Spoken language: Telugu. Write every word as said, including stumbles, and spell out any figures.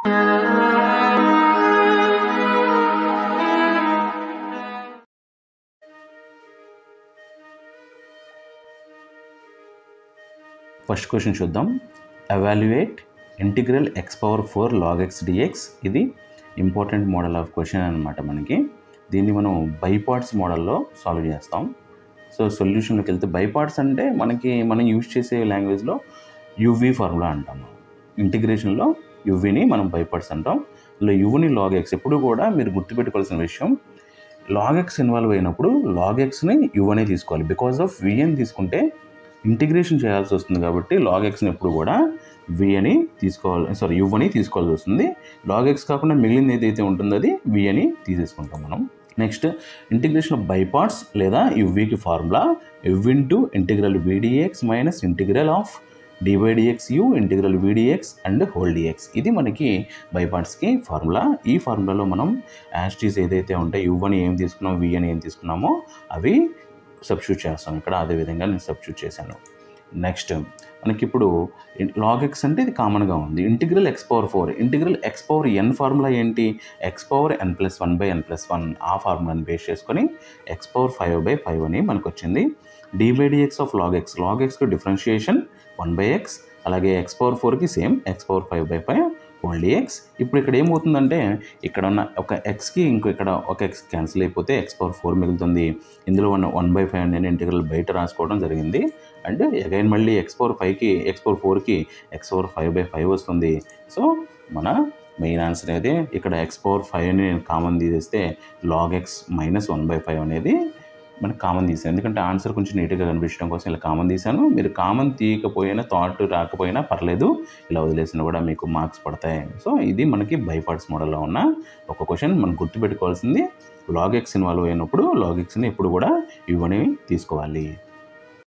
ఫస్ట్ క్వశ్చన్ చూద్దాం. Evaluate integral x power four log x dx. ఇది ఇంపార్టెంట్ మోడల్ ఆఫ్ క్వశ్చన్ అనమాట. మనకి దీన్ని మనం బై పార్ట్స్ మోడల్లో సాల్వ్ చేస్తాం. సో సొల్యూషన్లోకి వెళ్తే బై పార్ట్స్ అంటే మనకి మనం యూజ్ చేసే లాంగ్వేజ్లో యువి ఫార్ములా అంటాము. ఇంటిగ్రేషన్లో యువిని మనం బై పార్ట్స్ అంటాం. ఇలా యుని లాగ్ ఎక్స్ ఎప్పుడు కూడా మీరు గుర్తుపెట్టుకోవాల్సిన విషయం, లాగ్ ఎక్స్ ఇన్వాల్వ్ అయినప్పుడు లాగ్ ఎక్స్ని యు అనే తీసుకోవాలి. బికాజ్ ఆఫ్ వి అని తీసుకుంటే ఇంటిగ్రేషన్ చేయాల్సి వస్తుంది కాబట్టి లాగ్ ఎక్స్ని ఎప్పుడు కూడా వి అని తీసుకోవాలి, సారీ యు అని తీసుకోవాల్సి వస్తుంది. లాగ్ ఎక్స్ కాకుండా మిగిలింది ఏదైతే ఉంటుందో అది వి అని తీసేసుకుంటాం మనం. Next integration of by parts లేదా యువికి formula u into integral v dx minus integral of d by dx u integral v dx and whole dx. ఇది మనకి బై పార్ట్స్కి ఫార్ములా. ఈ ఫార్ములాలో మనం యాస్టీస్ ఏదైతే ఉంటాయి యు అని ఏం తీసుకున్నామో వి అని ఏం తీసుకున్నామో అవి సబ్స్టిట్యూట్ చేస్తాం ఇక్కడ. అదేవిధంగా నేను సబ్స్టిట్యూట్ చేశాను. నెక్స్ట్ మనకి ఇప్పుడు లాగ్ ఎక్స్ అంటే ఇది కామన్గా ఉంది. Integral x power four integral x power n formula ఏంటి? X power n plus one by n plus one. ఆ ఫార్ములాని బేస్ చేసుకొని x power five by five అని మనకు వచ్చింది. D by dx of log x, log ఎక్స్కి డిఫరెన్షియేషన్ వన్ బై ఎక్స్, అలాగే ఎక్స్ పవర్ ఫోర్కి same x power five by five whole dx. ఇప్పుడు ఇక్కడ ఏమవుతుందంటే ఇక్కడ ఉన్న ఒక ఎక్స్కి ఇంకో ఇక్కడ ఒక ఎక్స్ క్యాన్సిల్ అయిపోతే ఎక్స్ పవర్ ఫోర్ మిగులుతుంది. ఇందులో ఉన్న వన్ బై ఫైవ్ నేను ఇంటిగ్రల్ బయట రాసుకోవడం జరిగింది. అంటే అగైన్ మళ్ళీ ఎక్స్ పవర్ ఫైవ్కి ఎక్స్ పవర్ ఫోర్కి x power five by five వస్తుంది. సో మన మెయిన్ ఆన్సర్ అయితే ఇక్కడ ఎక్స్ పవర్ ఫైవ్ని నేను కామన్ తీసేస్తే log x minus one by five అనేది మనకు కామన్ తీసాను. ఎందుకంటే ఆన్సర్ కొంచెం నీట్గా కనిపించడం కోసం ఇలా కామన్ తీసాను. మీరు కామన్ తీయకపోయినా థాట్ రాకపోయినా పర్లేదు, ఇలా వదిలేసినా కూడా మీకు మార్క్స్ పడతాయి. సో ఇది మనకి బై పార్ట్స్ మోడల్లో ఉన్న ఒక క్వశ్చన్. మనం గుర్తుపెట్టుకోవాల్సింది లాగ్ ఎక్స్ ఇన్వాల్వ్ అయినప్పుడు లాగ్ ఎక్స్ని ఎప్పుడు కూడా యు అని తీసుకోవాలి.